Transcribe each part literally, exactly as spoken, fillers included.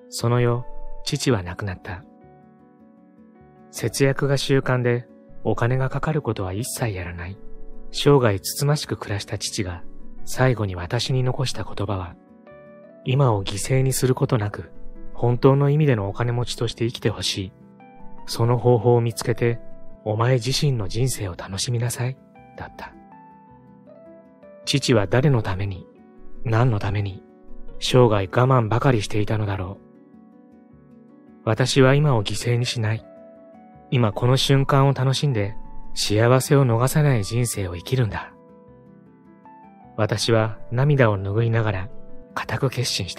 その夜、父は亡くなった。節約が習慣でお金がかかることは一切やらない。生涯つつましく暮らした父が最後に私に残した言葉は、今を犠牲にすることなく、本当の意味でのお金持ちとして生きてほしい。その方法を見つけて、お前自身の人生を楽しみなさい、だった。父は誰のために、何のために、生涯我慢ばかりしていたのだろう。私は今を犠牲にしない。今この瞬間を楽しんで、幸せを逃さない人生を生きるんだ。私は涙を拭いながら固く決心した。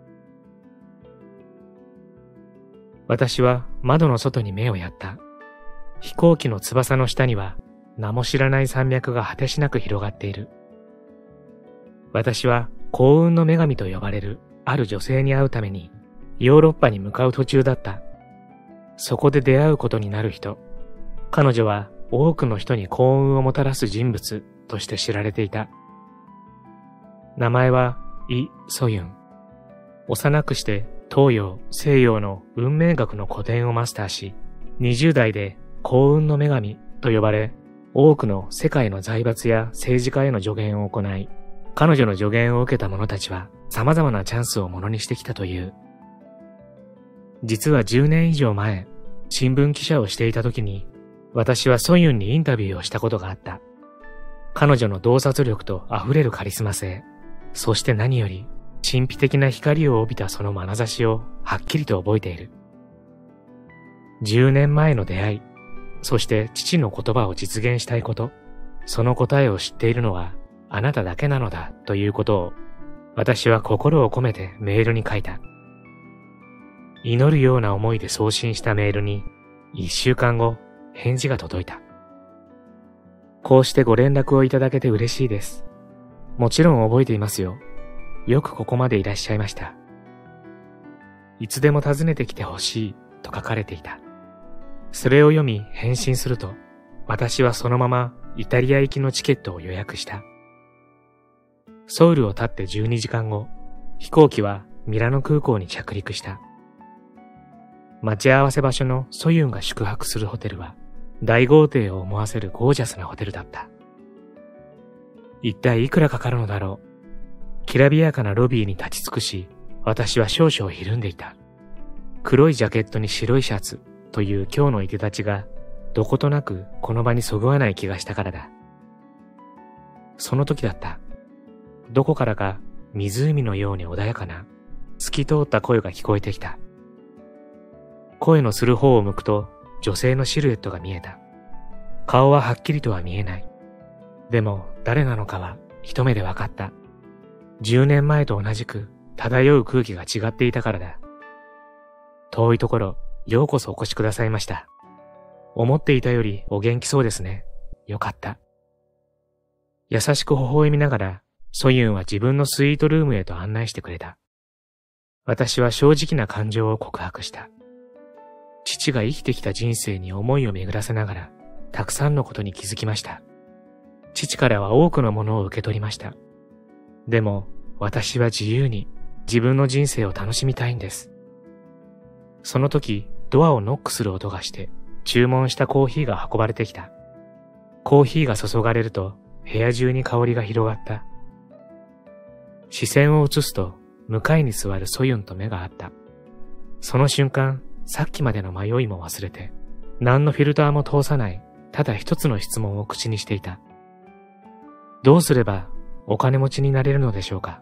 私は窓の外に目をやった。飛行機の翼の下には名も知らない山脈が果てしなく広がっている。私は幸運の女神と呼ばれるある女性に会うためにヨーロッパに向かう途中だった。そこで出会うことになる人。彼女は多くの人に幸運をもたらす人物として知られていた。名前はイ・ソユン。幼くして東洋、西洋の運命学の古典をマスターし、にじゅう代で幸運の女神と呼ばれ、多くの世界の財閥や政治家への助言を行い、彼女の助言を受けた者たちは様々なチャンスをものにしてきたという。実はじゅうねん以上前、新聞記者をしていた時に、私はソユンにインタビューをしたことがあった。彼女の洞察力と溢れるカリスマ性、そして何より神秘的な光を帯びたその眼差しをはっきりと覚えている。じゅうねんまえの出会い、そして父の言葉を実現したいこと、その答えを知っているのはあなただけなのだということを、私は心を込めてメールに書いた。祈るような思いで送信したメールに、一週間後、返事が届いた。こうしてご連絡をいただけて嬉しいです。もちろん覚えていますよ。よくここまでいらっしゃいました。いつでも訪ねてきてほしいと書かれていた。それを読み返信すると、私はそのままイタリア行きのチケットを予約した。ソウルを経ってじゅうにじかんご、飛行機はミラノ空港に着陸した。待ち合わせ場所のソユンが宿泊するホテルは、大豪邸を思わせるゴージャスなホテルだった。一体いくらかかるのだろう。きらびやかなロビーに立ち尽くし、私は少々ひるんでいた。黒いジャケットに白いシャツという今日のいでたちが、どことなくこの場にそぐわない気がしたからだ。その時だった。どこからか湖のように穏やかな、透き通った声が聞こえてきた。声のする方を向くと女性のシルエットが見えた。顔ははっきりとは見えない。でも誰なのかは一目でわかった。じゅうねんまえと同じく漂う空気が違っていたからだ。遠いところ、ようこそお越しくださいました。思っていたよりお元気そうですね。よかった。優しく微笑みながら、ソユンは自分のスイートルームへと案内してくれた。私は正直な感情を告白した。父が生きてきた人生に思いを巡らせながら、たくさんのことに気づきました。父からは多くのものを受け取りました。でも、私は自由に自分の人生を楽しみたいんです。その時、ドアをノックする音がして、注文したコーヒーが運ばれてきた。コーヒーが注がれると、部屋中に香りが広がった。視線を移すと、向かいに座るソユンと目が合った。その瞬間、さっきまでの迷いも忘れて、何のフィルターも通さない、ただ一つの質問を口にしていた。どうすればお金持ちになれるのでしょうか。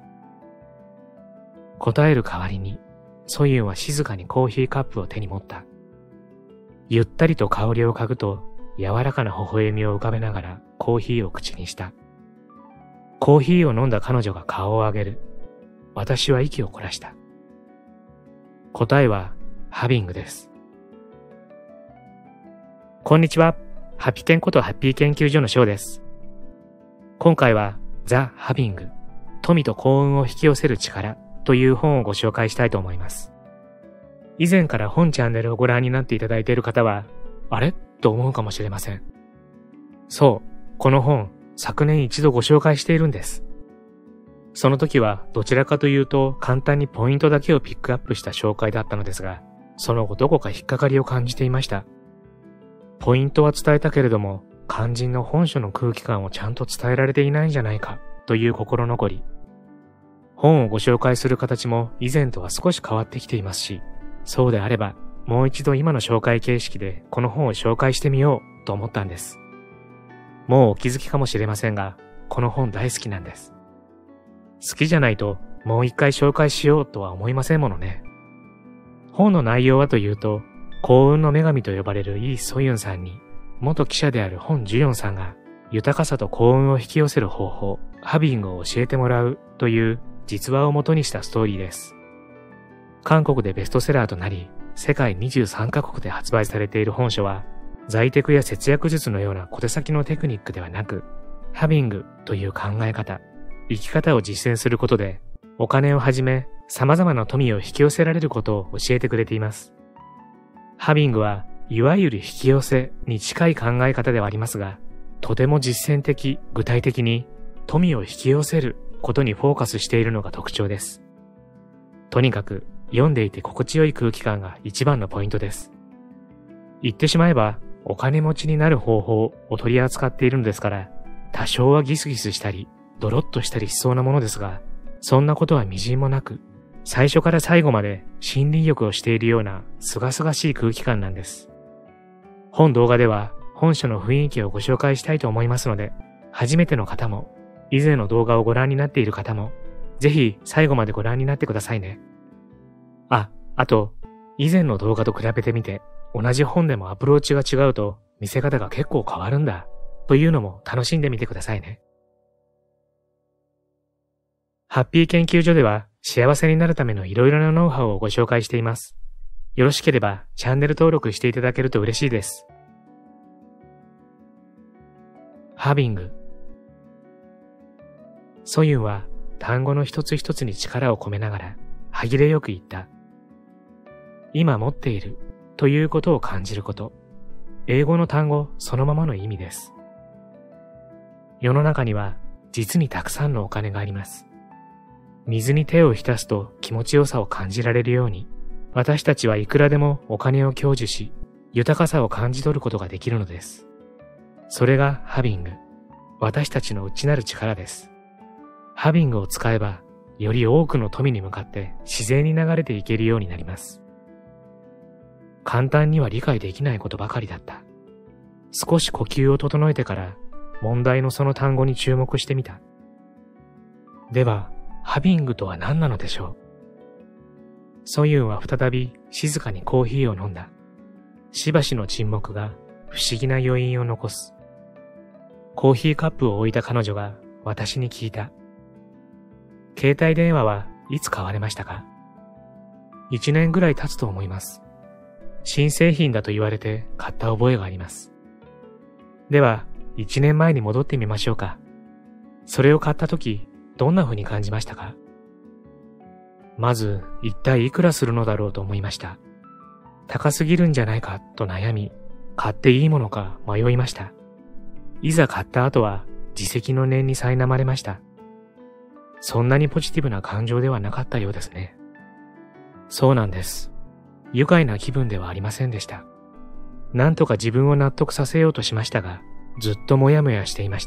答える代わりに、ソユンは静かにコーヒーカップを手に持った。ゆったりと香りを嗅ぐと、柔らかな微笑みを浮かべながらコーヒーを口にした。コーヒーを飲んだ彼女が顔を上げる。私は息を凝らした。答えは、ハビングです。こんにちは。ハピケンことハッピー研究所のショーです。今回は、ザ・ハビング、富と幸運を引き寄せる力という本をご紹介したいと思います。以前から本チャンネルをご覧になっていただいている方は、あれと思うかもしれません。そう、この本、昨年一度ご紹介しているんです。 その時はどちらかというと簡単にポイントだけをピックアップした紹介だったのですが、その後どこか引っかかりを感じていました。ポイントは伝えたけれども、肝心の本書の空気感をちゃんと伝えられていないんじゃないかという心残り。本をご紹介する形も以前とは少し変わってきていますし、そうであればもう一度今の紹介形式でこの本を紹介してみようと思ったんです。もうお気づきかもしれませんが、この本大好きなんです。好きじゃないともう一回紹介しようとは思いませんものね。本の内容はというと、幸運の女神と呼ばれるイ・ソユンさんに、元記者であるホン・ジュヨンさんが、豊かさと幸運を引き寄せる方法、ハビングを教えてもらうという実話を元にしたストーリーです。韓国でベストセラーとなり、世界にじゅうさんカ国で発売されている本書は、在テクや節約術のような小手先のテクニックではなく、ハビングという考え方、生き方を実践することで、お金をはじめ様々な富を引き寄せられることを教えてくれています。ハビングはいわゆる引き寄せに近い考え方ではありますが、とても実践的、具体的に富を引き寄せることにフォーカスしているのが特徴です。とにかく読んでいて心地よい空気感が一番のポイントです。言ってしまえばお金持ちになる方法を取り扱っているのですから、多少はギスギスしたり、ドロッとしたりしそうなものですが、そんなことはみじんもなく、最初から最後まで森林浴をしているような清々しい空気感なんです。本動画では本書の雰囲気をご紹介したいと思いますので、初めての方も、以前の動画をご覧になっている方も、ぜひ最後までご覧になってくださいね。あ、あと、以前の動画と比べてみて、同じ本でもアプローチが違うと見せ方が結構変わるんだ、というのも楽しんでみてくださいね。ハッピー研究所では幸せになるためのいろいろなノウハウをご紹介しています。よろしければチャンネル登録していただけると嬉しいです。ハビング。ソユンは単語の一つ一つに力を込めながら歯切れよく言った。今持っているということを感じること。英語の単語そのままの意味です。世の中には実にたくさんのお金があります。水に手を浸すと気持ちよさを感じられるように、私たちはいくらでもお金を享受し、豊かさを感じ取ることができるのです。それがハビング、私たちの内なる力です。ハビングを使えば、より多くの富に向かって自然に流れていけるようになります。簡単には理解できないことばかりだった。少し呼吸を整えてから、問題のその単語に注目してみた。では、ハビングとは何なのでしょう。ソユンは再び静かにコーヒーを飲んだ。しばしの沈黙が不思議な余韻を残す。コーヒーカップを置いた彼女が私に聞いた。携帯電話はいつ買われましたか？一年ぐらい経つと思います。新製品だと言われて買った覚えがあります。では、一年前に戻ってみましょうか。それを買った時、どんな風に感じましたか？まず、一体いくらするのだろうと思いました。高すぎるんじゃないかと悩み、買っていいものか迷いました。いざ買った後は、自責の念に苛まれました。そんなにポジティブな感情ではなかったようですね。そうなんです。愉快な気分ではありませんでした。なんとか自分を納得させようとしましたが、ずっともやもやしていました。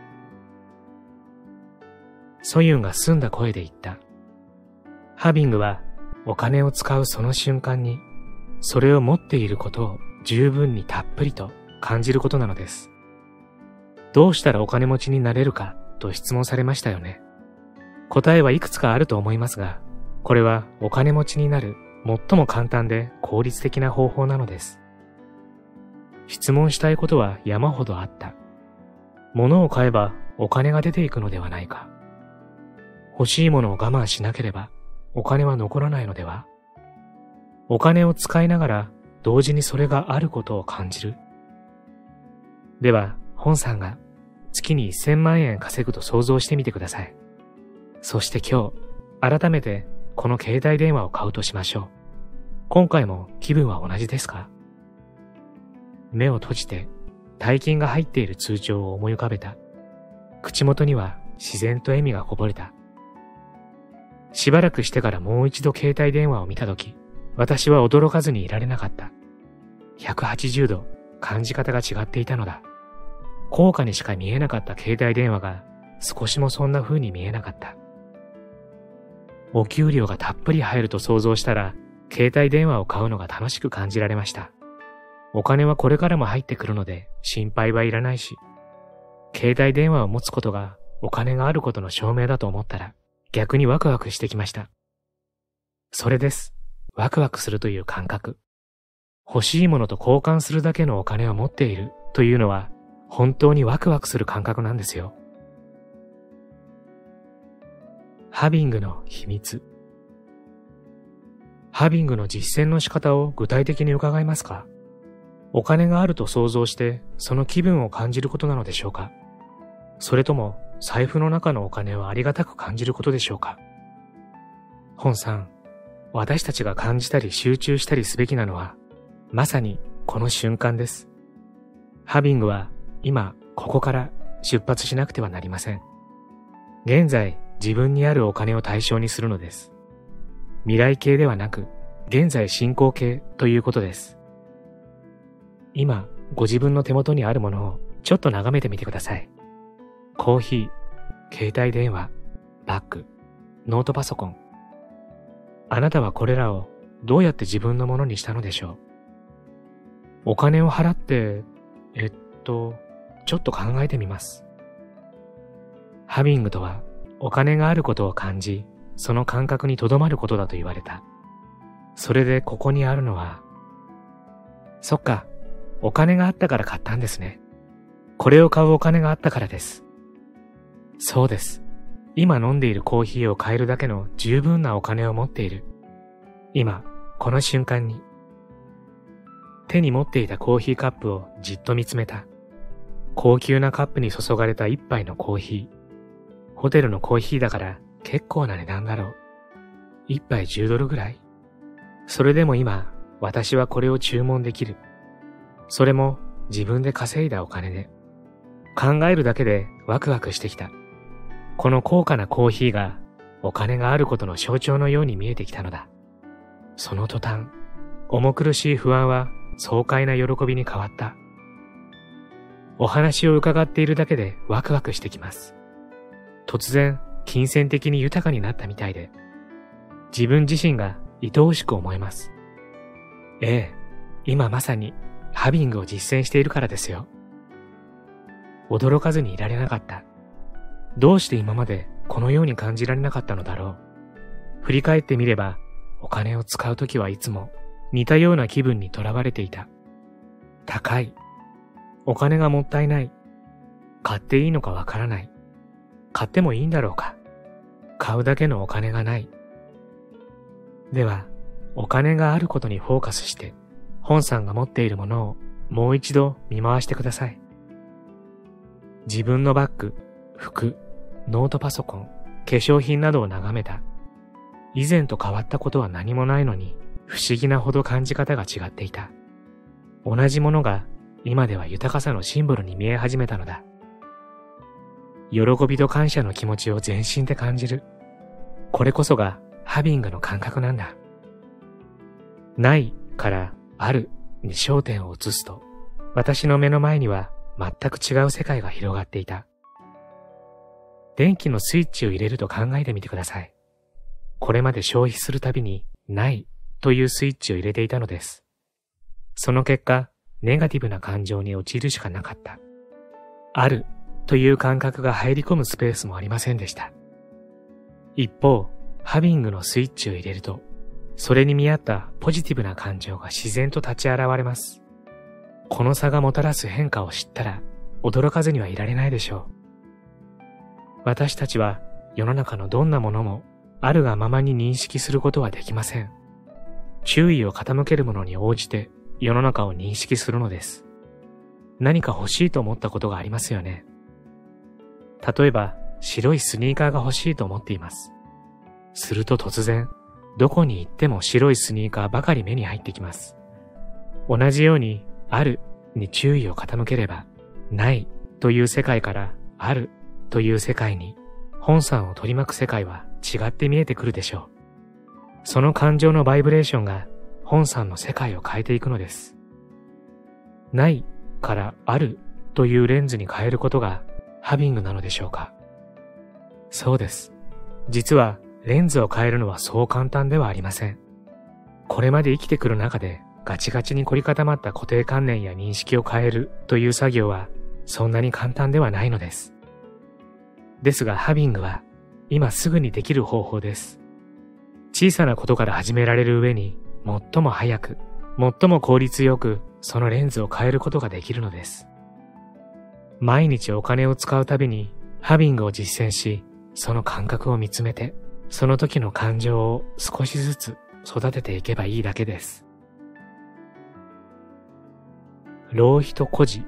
ソユンが澄んだ声で言った。ハビングはお金を使うその瞬間に、それを持っていることを十分にたっぷりと感じることなのです。どうしたらお金持ちになれるかと質問されましたよね。答えはいくつかあると思いますが、これはお金持ちになる最も簡単で効率的な方法なのです。質問したいことは山ほどあった。物を買えばお金が出ていくのではないか。欲しいものを我慢しなければお金は残らないのでは？お金を使いながら同時にそれがあることを感じる。では、ホンさんが月にせんまんえん稼ぐと想像してみてください。そして今日、改めてこの携帯電話を買うとしましょう。今回も気分は同じですか？目を閉じて大金が入っている通帳を思い浮かべた。口元には自然と笑みがこぼれた。 しばらくしてからもう一度携帯電話を見たとき、私は驚かずにいられなかった。ひゃくはちじゅうど感じ方が違っていたのだ。高価にしか見えなかった携帯電話が少しもそんな風に見えなかった。お給料がたっぷり入ると想像したら、携帯電話を買うのが楽しく感じられました。お金はこれからも入ってくるので心配はいらないし、携帯電話を持つことがお金があることの証明だと思ったら逆にワクワクしてきました。それです。ワクワクするという感覚。欲しいものと交換するだけのお金を持っているというのは本当にワクワクする感覚なんですよ。ハビングの秘密。ハビングの実践の仕方を具体的に伺えますか？お金があると想像してその気分を感じることなのでしょうか？それとも財布の中のお金をありがたく感じることでしょうか？本さん、私たちが感じたり集中したりすべきなのはまさにこの瞬間です。ハビングは今ここから出発しなくてはなりません。現在自分にあるお金を対象にするのです。未来形ではなく現在進行形ということです。今ご自分の手元にあるものをちょっと眺めてみてください。コーヒー、携帯電話、バッグ、ノートパソコン。あなたはこれらをどうやって自分のものにしたのでしょう？お金を払って、えっと、ちょっと考えてみます。ハビングとはお金があることを感じ、その感覚にとどまることだと言われた。それでここにあるのは、そっか、お金があったから買ったんですね。これを買うお金があったからです。そうです。今飲んでいるコーヒーを買えるだけの十分なお金を持っている。今、この瞬間に。手に持っていたコーヒーカップをじっと見つめた。高級なカップに注がれた一杯のコーヒー。ホテルのコーヒーだから結構な値段だろう。一杯じゅうドルぐらい？それでも今、私はこれを注文できる。それも自分で稼いだお金で。考えるだけでワクワクしてきた。この高価なコーヒーがお金があることの象徴のように見えてきたのだ。その途端、重苦しい不安は爽快な喜びに変わった。お話を伺っているだけでワクワクしてきます。突然、金銭的に豊かになったみたいで、自分自身が愛おしく思えます。ええ、今まさにハビングを実践しているからですよ。驚かずにいられなかった。どうして今までこのように感じられなかったのだろう。振り返ってみれば、お金を使うときはいつも似たような気分にとらわれていた。高い。お金がもったいない。買っていいのかわからない。買ってもいいんだろうか。買うだけのお金がない。では、お金があることにフォーカスして、本さんが持っているものをもう一度見回してください。自分のバッグ、服、ノートパソコン、化粧品などを眺めた。以前と変わったことは何もないのに、不思議なほど感じ方が違っていた。同じものが今では豊かさのシンボルに見え始めたのだ。喜びと感謝の気持ちを全身で感じる。これこそがハビングの感覚なんだ。ないからあるに焦点を移すと、私の目の前には全く違う世界が広がっていた。電気のスイッチを入れると考えてみてください。これまで消費するたびにないというスイッチを入れていたのです。その結果、ネガティブな感情に陥るしかなかった。あるという感覚が入り込むスペースもありませんでした。一方、ハビングのスイッチを入れると、それに見合ったポジティブな感情が自然と立ち現れます。この差がもたらす変化を知ったら、驚かずにはいられないでしょう。私たちは世の中のどんなものもあるがままに認識することはできません。注意を傾けるものに応じて世の中を認識するのです。何か欲しいと思ったことがありますよね。例えば、白いスニーカーが欲しいと思っています。すると突然、どこに行っても白いスニーカーばかり目に入ってきます。同じように、あるに注意を傾ければ、ないという世界からあるという世界に本さんを取り巻く世界は違って見えてくるでしょう。その感情のバイブレーションが本さんの世界を変えていくのです。ないからあるというレンズに変えることがハビングなのでしょうか。そうです。実はレンズを変えるのはそう簡単ではありません。これまで生きてくる中でガチガチに凝り固まった固定観念や認識を変えるという作業はそんなに簡単ではないのです。ですがハビングは今すぐにできる方法です。小さなことから始められる上に最も早く、最も効率よくそのレンズを変えることができるのです。毎日お金を使うたびにハビングを実践し、その感覚を見つめて、その時の感情を少しずつ育てていけばいいだけです。浪費と孤児。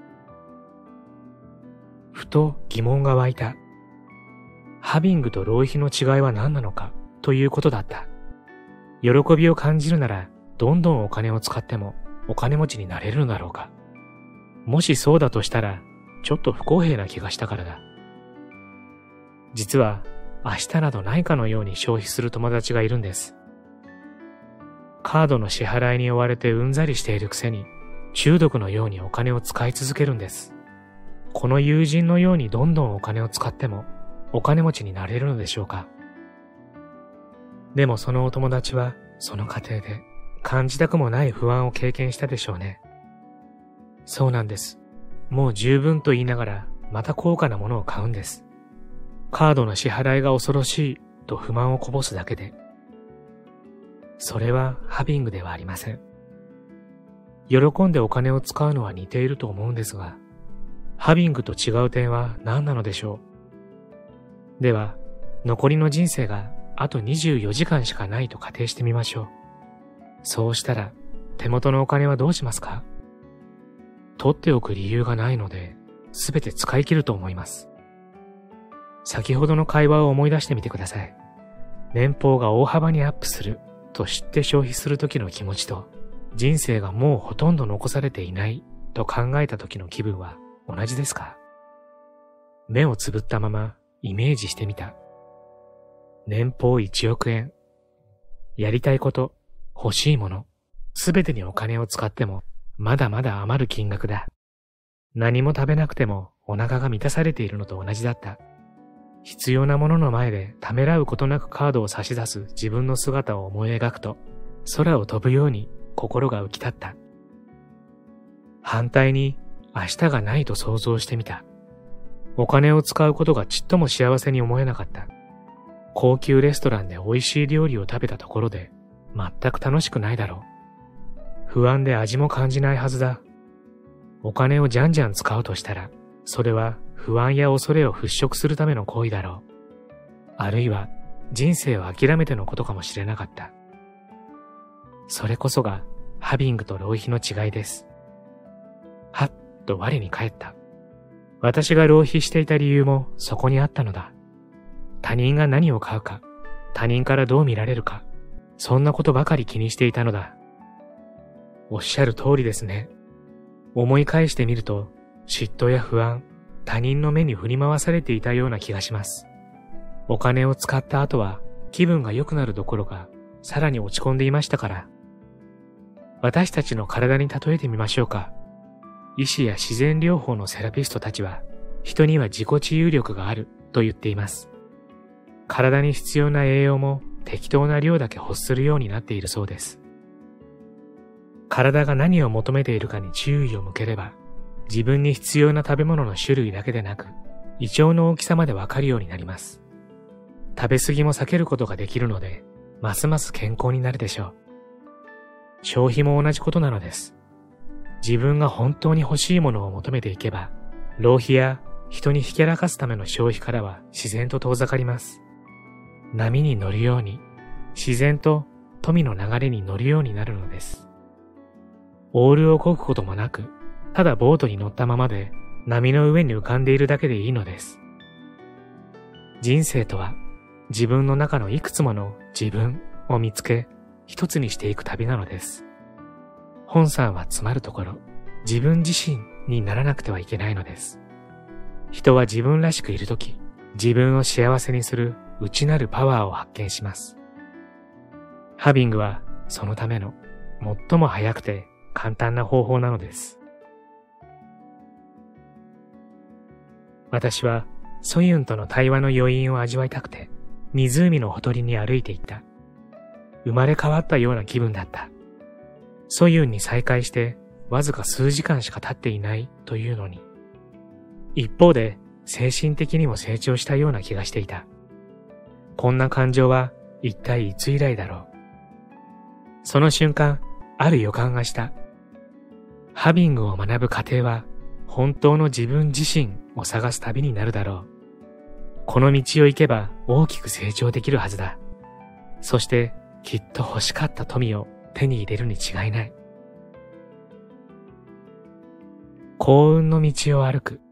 ふと疑問が湧いた。ハビングと浪費の違いは何なのかということだった。喜びを感じるなら、どんどんお金を使ってもお金持ちになれるのだろうか。もしそうだとしたら、ちょっと不公平な気がしたからだ。実は、明日などないかのように消費する友達がいるんです。カードの支払いに追われてうんざりしているくせに、中毒のようにお金を使い続けるんです。この友人のようにどんどんお金を使っても、お金持ちになれるのでしょうか。でもそのお友達は、その過程で、感じたくもない不安を経験したでしょうね。そうなんです。もう十分と言いながら、また高価なものを買うんです。カードの支払いが恐ろしいと不満をこぼすだけで。それはハビングではありません。喜んでお金を使うのは似ていると思うんですが、ハビングと違う点は何なのでしょう。では、残りの人生があとにじゅうよじかんしかないと仮定してみましょう。そうしたら、手元のお金はどうしますか？取っておく理由がないので、すべて使い切ると思います。先ほどの会話を思い出してみてください。年俸が大幅にアップすると知って消費する時の気持ちと、人生がもうほとんど残されていないと考えた時の気分は同じですか？目をつぶったままイメージしてみた。年俸いちおくえん。やりたいこと、欲しいもの、すべてにお金を使っても、まだまだ余る金額だ。何も食べなくてもお腹が満たされているのと同じだった。必要なものの前でためらうことなくカードを差し出す自分の姿を思い描くと、空を飛ぶように心が浮き立った。反対に明日がないと想像してみた。お金を使うことがちっとも幸せに思えなかった。高級レストランで美味しい料理を食べたところで全く楽しくないだろう。不安で味も感じないはずだ。お金をじゃんじゃん使うとしたら、それは不安や恐れを払拭するための行為だろう。あるいは人生を諦めてのことかもしれなかった。それこそがハビングと浪費の違いです。はっと我に返った。私が浪費していた理由もそこにあったのだ。他人が何を買うか、他人からどう見られるか、そんなことばかり気にしていたのだ。おっしゃる通りですね。思い返してみると、嫉妬や不安、他人の目に振り回されていたような気がします。お金を使った後は気分が良くなるどころか、さらに落ち込んでいましたから。私たちの体に例えてみましょうか。医師や自然療法のセラピストたちは、人には自己治癒力があると言っています。体に必要な栄養も適当な量だけ欲するようになっているそうです。体が何を求めているかに注意を向ければ、自分に必要な食べ物の種類だけでなく、胃腸の大きさまでわかるようになります。食べ過ぎも避けることができるので、ますます健康になるでしょう。消費も同じことなのです。自分が本当に欲しいものを求めていけば、浪費や人にひけらかすための消費からは自然と遠ざかります。波に乗るように、自然と富の流れに乗るようになるのです。オールを漕ぐこともなく、ただボートに乗ったままで波の上に浮かんでいるだけでいいのです。人生とは自分の中のいくつもの自分を見つけ、一つにしていく旅なのです。本さんはつまるところ、自分自身にならなくてはいけないのです。人は自分らしくいるとき、 自分を幸せにする内なるパワーを発見します。ハビングはそのための最も早くて簡単な方法なのです。私はソユンとの対話の余韻を味わいたくて湖のほとりに歩いていった。生まれ変わったような気分だった。ソユンに再会してわずか数時間しか経っていないというのに。一方で精神的にも成長したような気がしていた。こんな感情は一体いつ以来だろう。その瞬間、ある予感がした。ハビングを学ぶ過程は本当の自分自身を探す旅になるだろう。この道を行けば大きく成長できるはずだ。そしてきっと欲しかった富を手に入れるに違いない。幸運の道を歩く。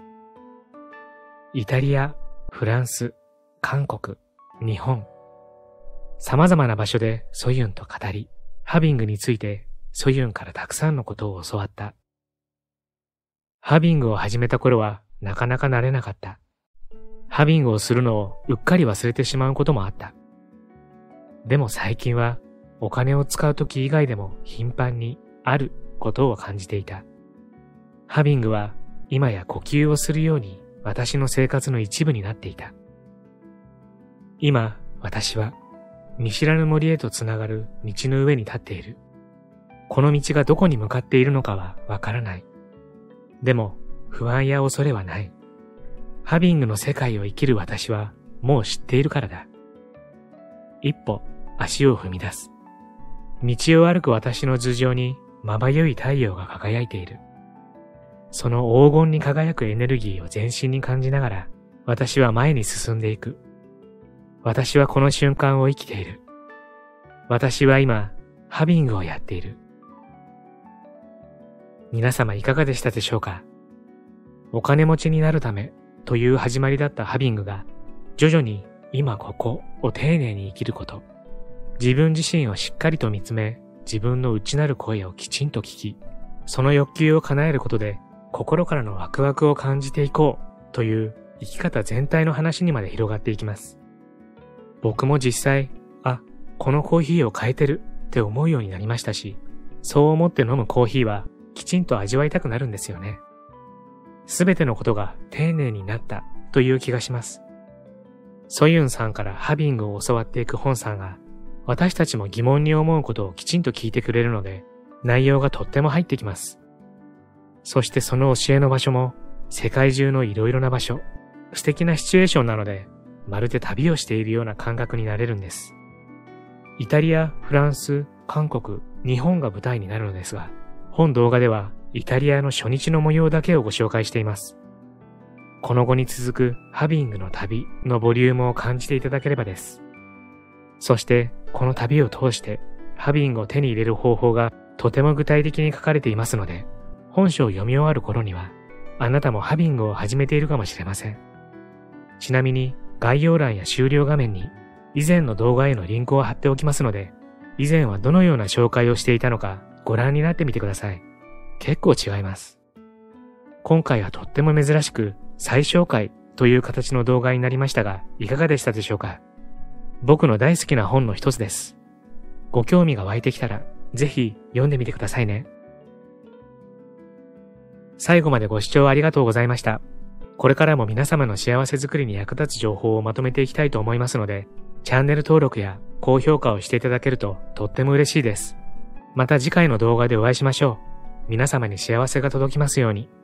イタリア、フランス、韓国、日本。様々な場所でソユンと語り、ハビングについてソユンからたくさんのことを教わった。ハビングを始めた頃はなかなか慣れなかった。ハビングをするのをうっかり忘れてしまうこともあった。でも最近はお金を使う時以外でも頻繁にあることを感じていた。ハビングは今や呼吸をするように私の生活の一部になっていた。今、私は見知らぬ森へとつながる道の上に立っている。この道がどこに向かっているのかはわからない。でも不安や恐れはない。ハビングの世界を生きる私はもう知っているからだ。一歩足を踏み出す。道を歩く私の頭上にまばゆい太陽が輝いている。その黄金に輝くエネルギーを全身に感じながら私は前に進んでいく。私はこの瞬間を生きている。私は今ハビングをやっている。皆様いかがでしたでしょうか？お金持ちになるためという始まりだったハビングが徐々に今ここを丁寧に生きること。自分自身をしっかりと見つめ、自分の内なる声をきちんと聞き、その欲求を叶えることで心からのワクワクを感じていこうという生き方全体の話にまで広がっていきます。僕も実際、あ、このコーヒーを変えてるって思うようになりましたし、そう思って飲むコーヒーはきちんと味わいたくなるんですよね。すべてのことが丁寧になったという気がします。ソユンさんからハビングを教わっていく本さんが、私たちも疑問に思うことをきちんと聞いてくれるので、内容がとっても入ってきます。そしてその教えの場所も、世界中のいろいろな場所、素敵なシチュエーションなので、まるで旅をしているような感覚になれるんです。イタリア、フランス、韓国、日本が舞台になるのですが、本動画ではイタリアの初日の模様だけをご紹介しています。この後に続くハビングの旅のボリュームを感じていただければです。そしてこの旅を通してハビングを手に入れる方法がとても具体的に書かれていますので、本書を読み終わる頃にはあなたもハビングを始めているかもしれません。ちなみに概要欄や終了画面に以前の動画へのリンクを貼っておきますので、以前はどのような紹介をしていたのかご覧になってみてください。結構違います。今回はとっても珍しく再紹介という形の動画になりましたが、いかがでしたでしょうか？僕の大好きな本の一つです。ご興味が湧いてきたら、ぜひ読んでみてくださいね。最後までご視聴ありがとうございました。これからも皆様の幸せづくりに役立つ情報をまとめていきたいと思いますので、チャンネル登録や高評価をしていただけるととっても嬉しいです。また次回の動画でお会いしましょう。皆様に幸せが届きますように。